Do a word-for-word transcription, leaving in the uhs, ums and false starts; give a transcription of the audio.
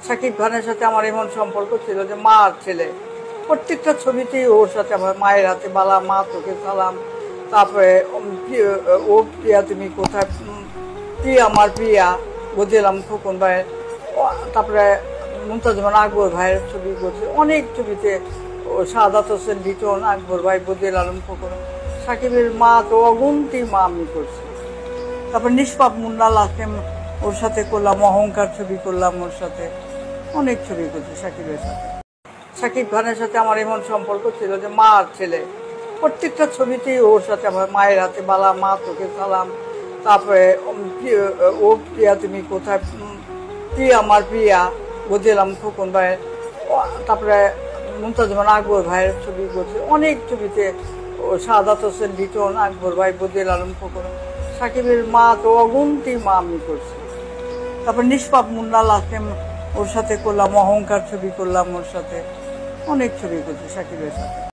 শাকিব খানের সাথে আমার এমন সম্পর্ক ছিল যে মা আর ছেলে, প্রত্যেকটা ছবিতেই ওর সাথে আমার মায়ের হাতে বালা, মা তোকে সালাম, তারপরে ও প্রিয়া তুমি কোথায়, প্রিয়া আমার প্রিয়া, বদিলাম খোকন ভাইয়ের, তারপরে মুমতাজমান আকবর ভাইয়ের ছবি করছে, অনেক ছবিতে সাদাত হোসেন লিটন, আকবর ভাই, বদিল আলম খোকন, সাকিবের মা তো অগুন্তি মা আমি করছি। তারপর নিষ্পাপ মুন্না লাসেম ওর সাথে করলাম, অহংকার ছবি করলাম ওর সাথে, অনেক ছবি করছি সাকিবের সাথে। শাকিব খানের সাথে আমার এমন সম্পর্ক ছিল যে মা আর ছেলে, প্রত্যেকটা ছবিতেই ওর সাথে আমার মায়ের হাতে বালা, মা তোকে সালাম, তারপরে ও প্রিয়া তুমি কোথায়, প্রিয়া আমার প্রিয়া, বদিলাম খোকন ভাইয়ের, তারপরে মুমতাজমান আকবর ভাইয়ের ছবি করছে, অনেক ছবিতে সাদাত হোসেন লিটন, আকবর ভাই, বদিল আলম খোকন, সাকিবের মা তো অগুন্তি মা আমি করছি। তারপর নিষ্পাপ মুন্না লাসেম ওর সাথে করলাম, অহংকার ছবি করলাম ওর সাথে, অনেক ছবি করছি সাকিবের সাথে।